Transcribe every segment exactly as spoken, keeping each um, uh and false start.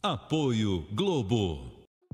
Apoio Globo.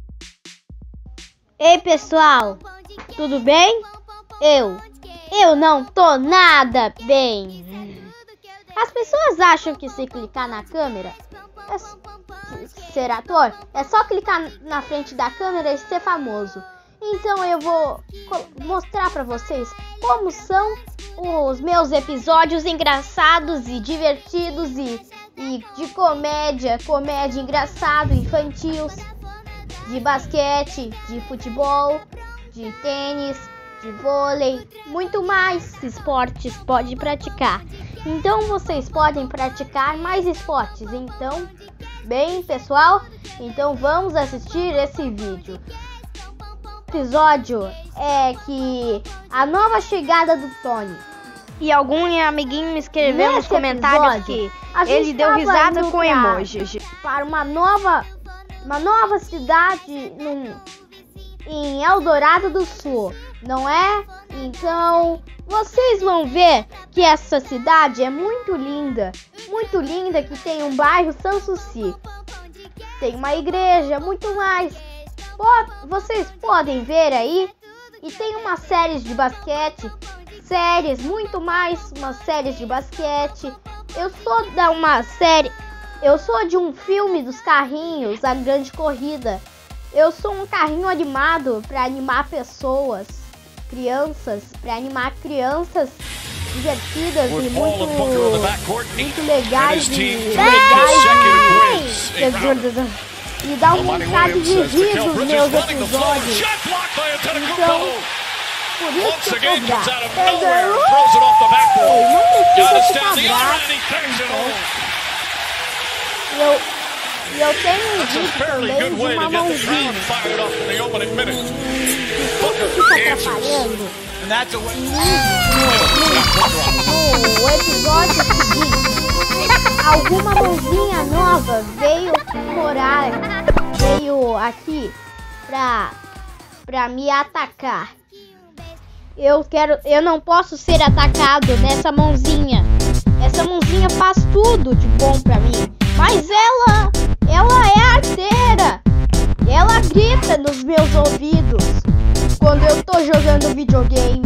Ei pessoal, tudo bem? Eu, eu não tô nada bem. As pessoas acham que se clicar na câmera é ser ator, é só clicar na frente da câmera e ser famoso. Então eu vou mostrar pra vocês como são os meus episódios engraçados e divertidos e, e de comédia, comédia engraçado, infantil, de basquete, de futebol, de tênis, de vôlei, muito mais esportes pode praticar. Então vocês podem praticar mais esportes. Então, bem pessoal, então vamos assistir esse vídeo. O episódio é que a nova chegada do Tony. E algum amiguinho me escreveu Nesse nos comentários episódio, que ele deu risada com emojis. Para uma nova, uma nova cidade num, em Eldorado do Sul, não é? Então, vocês vão ver que essa cidade é muito linda. Muito linda, que tem um bairro Sanssouci. Tem uma igreja, muito mais. Vocês podem ver aí. E tem umas séries de basquete. Séries, muito mais umas séries de basquete. Eu sou da uma série. Eu sou de um filme dos carrinhos, A Grande Corrida. Eu sou um carrinho animado para animar pessoas, crianças, para animar crianças divertidas e muito, muito legais e legais. E dá um bocado de rir nos meus episódios. Então, por isso que eu tô bravo. Não precisa ficar bravo. Eu, e eu tenho um vídeo também de uma mãozinha. Você fica atrapalhando. No, no episódio seguinte, alguma mãozinha nova veio morar, veio aqui pra, pra me atacar. Eu quero, eu não posso ser atacado nessa mãozinha. Essa mãozinha faz tudo de bom pra mim. Mas ela, ela é arteira. Ela grita nos meus ouvidos quando eu tô jogando videogame.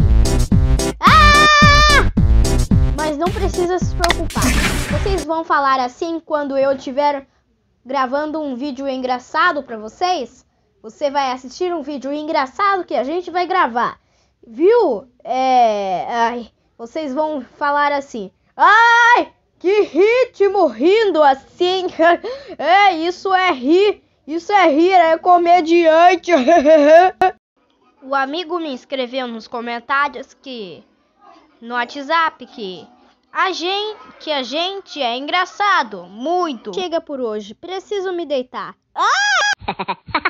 Ah! Mas não precisa se preocupar. Vocês vão falar assim quando eu estiver gravando um vídeo engraçado pra vocês. Você vai assistir um vídeo engraçado que a gente vai gravar. Viu? É... Ai, vocês vão falar assim. Ai, que ritmo rindo assim. É, isso é rir. Isso é rir, é comediante. O amigo me escreveu nos comentários que no WhatsApp que a gente, que a gente é engraçado, muito. Chega por hoje, preciso me deitar. Ah!